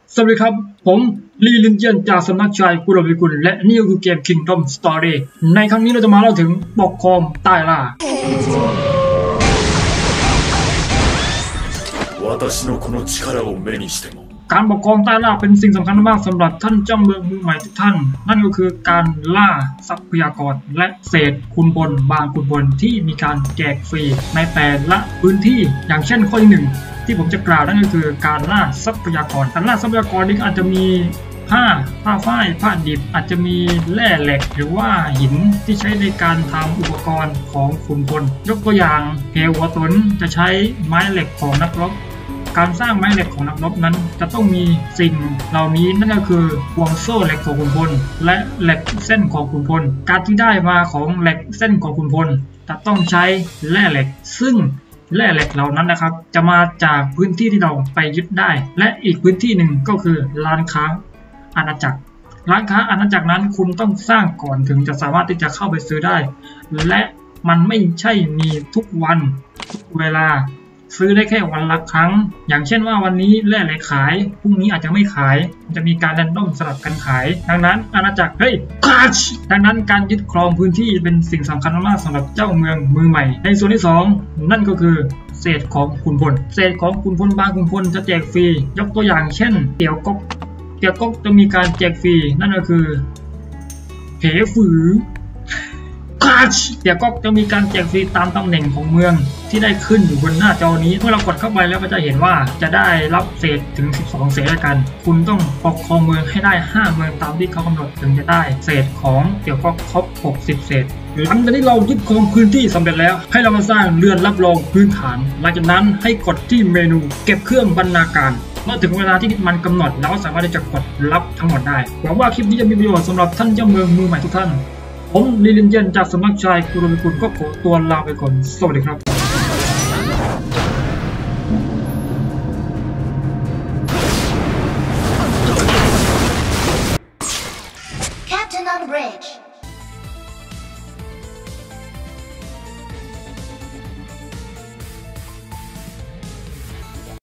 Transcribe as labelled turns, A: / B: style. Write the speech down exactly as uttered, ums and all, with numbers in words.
A: สวัสดีครับผมลีลินเจียนจากสำนักชายกุลวิกุลและนี่คือเกม Kingdom Story ในครั้งนี้เราจะมาเล่าถึงปกครองใต้ล่าการปกครองใต้ล่าเป็นสิ่งสำคัญมากสำหรับท่านเจ้าเมืองมือใหม่ทุกท่านนั่นก็คือการล่าทรัพยากรและเศษขุนพลบางขุนพลที่มีการแจกฟรีในแต่ละพื้นที่อย่างเช่นข้อที่หนึ่งที่ผมจะกล่าวนั่นก็คือการล่าทรัพยากรการล่าทรัพยากรนี้อาจจะมีผ้าผ้าฝ้ายผ้าดิบอาจจะมีแร่เหล็กหรือว่าหินที่ใช้ในการทำอุปกรณ์ของขุนพลยกตัวอย่างเฮวัวตนจะใช้ไม้เหล็กของนักรบการสร้างไม้เหล็กของนักรบนั้นจะต้องมีสิ่งเหล่านี้นั่นก็คือห่วงโซ่เหล็กของขุนพลและเหล็กเส้นของขุนพลการที่ได้มาของเหล็กเส้นของขุนพลจะต้องใช้แร่เหล็กซึ่งแร่เหล็กเหล่านั้นนะครับจะมาจากพื้นที่ที่เราไปยึดได้และอีกพื้นที่หนึ่งก็คือร้านค้าอาณาจักรร้านค้าอาณาจักรนั้นคุณต้องสร้างก่อนถึงจะสามารถที่จะเข้าไปซื้อได้และมันไม่ใช่มีทุกวันทุกเวลาซื้อได้แค่วันละครั้งอย่างเช่นว่าวันนี้แร่เหล็กขายพรุ่งนี้อาจจะไม่ขายจะมีการแรนดอมสลับกันขายดังนั้นอาณาจักรเฮ้ยกัชดังนั้นการยึดครองพื้นที่เป็นสิ่งสำคัญมากสำหรับเจ้าเมืองมือใหม่ในส่วนที่สองนั่นก็คือเศษของขุนพลเศษของขุนพลบางขุนพลจะแจกฟรียกตัวอย่างเช่นเตี๋ยวก๊กเตี๋ยวก๊กจะมีการแจกฟรีนั่นก็คือเพฝือเดี๋ยวก็จะมีการแจกฟรีตามตำแหน่งของเมืองที่ได้ขึ้นอยู่บนหน้าจอนี้เมื่อเรากดเข้าไปแล้วก็จะเห็นว่าจะได้รับเศษถึงสิบสองเศษด้วยกันคุณต้องปกครองเมืองให้ได้ห้าเมืองตามที่เขากำหนดถึงจะได้เศษของเดี๋ยวก็ครบหกสิบเศษหลังจากที่เรายึดครองพื้นที่สำเร็จแล้วให้เรามาสร้างเรือนรับรองพื้นฐานหลังจากนั้นให้กดที่เมนูเก็บเครื่องบรรณาการเมื่อถึงเวลาที่มันกำหนดแล้วสามารถที่จะกดรับทั้งหมดได้หวังว่าคลิปนี้จะมีประโยชน์สำหรับท่านเจ้าเมืองมือใหม่ทุกท่านผมลีลินเจนจากสำนักชายกุลวิกุลก็ขอตัวลาไปก่อนสวัสดีครับ